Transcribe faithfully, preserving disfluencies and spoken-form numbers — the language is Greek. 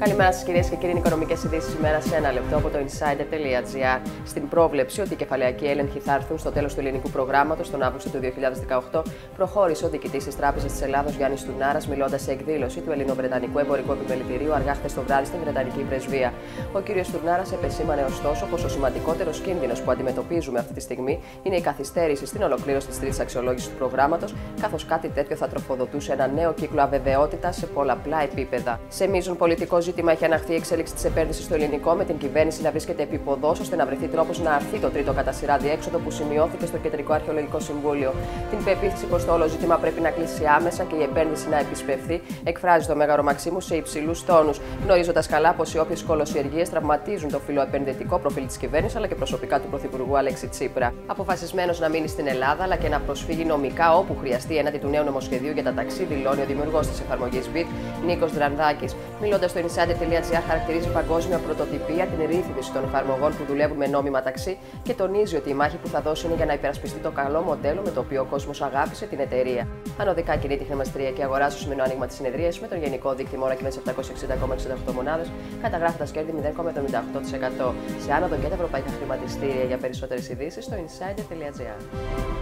Καλημέρα σας κυρίες και κύριοι, είναι οικονομικές ειδήσεις ημέρα σε ένα λεπτό από το insider τελεία gr. Στην πρόβλεψη ότι οι κεφαλαιακοί έλεγχοι θα έρθουν στο τέλος του ελληνικού προγράμματος τον Αύγουστο του δύο χιλιάδες δεκαοκτώ, προχώρησε ο διοικητής της Τράπεζας της Ελλάδος Γιάννης Τουρνάρας, μιλώντας σε εκδήλωση του Ελληνοβρετανικού Εμπορικού Επιμελητηρίου αργά χθες το βράδυ στην Βρετανική Πρεσβεία. Ο κ. Τουρνάρας επεσήμανε ωστόσο πως ο σημαντικότερος κίνδυνος που αντιμετωπίζουμε αυτή τη στιγμή είναι η καθυστέρηση στην ολοκλήρωση της τρίτης αξιολόγησης του προγράμματος, καθώς κάτι τέτοιο θα τροφοδοτούσε ένα νέο κύκλο αβεβαιότητας σε πολλαπλά επίπεδα. Σε μείζον πολιτικό ζήτημα έχει αναχθεί η εξέλιξη της επένδυσης στο ελληνικό, με την κυβέρνηση να βρίσκεται επίποδος ώστε να βρεθεί τρόπος να αρθεί το τρίτο κατά σειρά διέξοδο που σημειώθηκε στο Κεντρικό Αρχαιολογικό Συμβούλιο. Την πεποίθηση πως το όλο ζήτημα πρέπει να κλείσει άμεσα και η επένδυση να επισπευθεί, εκφράζει το Μέγαρο Μαξίμου σε υψηλούς τόνους, γνωρίζοντας καλά πως οι όποιες κολοσιεργίες τραυματίζουν το φιλοεπενδυτικό προφίλ της κυβέρνησης αλλά και προσωπικά του Πρωθυπουργού Αλέξη Τσίπρα. Αποφασισμένος να μείνει στην Ελλάδα αλλά και να προσφύγει νομικά όπου χρειαστεί έναντι του νέου νομοσχεδίου για τα ταξί, δηλώνει ο δημιουργός της εφαρμογής βιτ, Νίκος Δρανδάκης. Μιλώντας στο insider τελεία gr, χαρακτηρίζει παγκόσμια πρωτοτυπία την ρύθμιση των εφαρμογών που δουλεύουν με νόμιμα ταξί και τονίζει ότι η μάχη που θα δώσει είναι για να υπερασπιστεί το καλό μοντέλο με το οποίο ο κόσμος αγάπησε την εταιρεία. Ανωδικά κινείται η χρηματιστηριακή αγορά στο σημερινό άνοιγμα της συνεδρίας, με τον γενικό δείκτη μόνο και με επτακόσιες εξήντα κόμμα εξήντα οκτώ μονάδες, καταγράφοντας κέρδη μηδέν κόμμα εβδομήντα οκτώ τοις εκατό. Σε άνοδο και τα ευρωπαϊκά χρηματιστήρια. Για περισσότερες ειδήσεις στο insider τελεία gr.